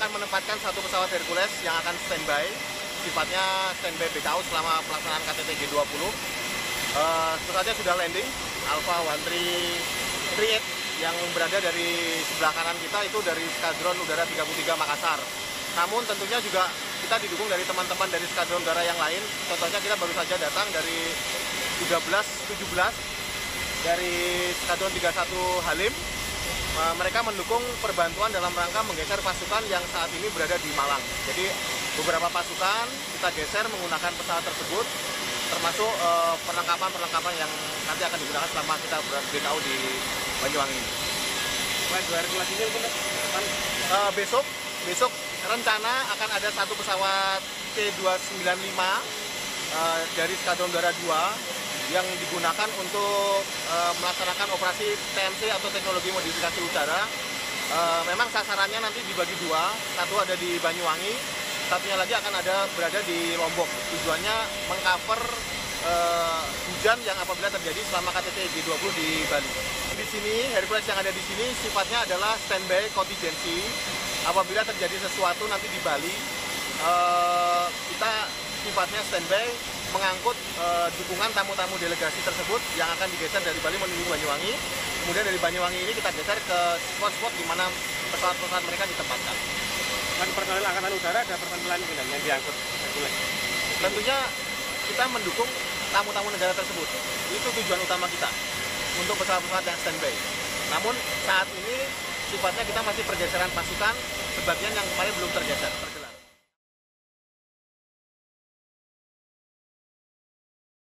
akan menempatkan satu pesawat Hercules yang akan standby, sifatnya standby BKU selama pelaksanaan KTT G20. Tentu saja sudah landing Alpha 1338 yang berada dari sebelah kanan kita itu dari Skadron Udara 33 Makassar. Namun tentunya juga kita didukung dari teman-teman dari Skadron Udara yang lain. Contohnya kita baru saja datang dari 13-17 dari Skadron 31 Halim. Mereka mendukung perbantuan dalam rangka menggeser pasukan yang saat ini berada di Malang. Jadi beberapa pasukan kita geser menggunakan pesawat tersebut, termasuk perlengkapan yang nanti akan digunakan selama kita BKU di Banyuwangi. Besok rencana akan ada satu pesawat C295 dari Skadron Udara 2 yang digunakan untuk melaksanakan operasi TMC atau teknologi modifikasi udara. Memang sasarannya nanti dibagi dua, satu ada di Banyuwangi, satunya lagi akan ada berada di Lombok. Tujuannya mengcover hujan yang apabila terjadi selama KTT G20 di Bali. Di sini Hercules yang ada di sini sifatnya adalah standby contingency. Apabila terjadi sesuatu nanti di Bali, kita sifatnya standby mengangkut dukungan tamu-tamu delegasi tersebut yang akan digeser dari Bali menuju Banyuwangi. Kemudian dari Banyuwangi ini kita geser ke spot-spot di mana pesawat-pesawat mereka ditempatkan. Kan personel Angkatan Udara ada personel yang diangkut Hercules. Tentunya kita mendukung tamu-tamu negara tersebut. Itu tujuan utama kita untuk pesawat-pesawat yang standby. Namun saat ini sifatnya kita masih pergeseran pasukan, sebagian yang kemarin belum tergeser.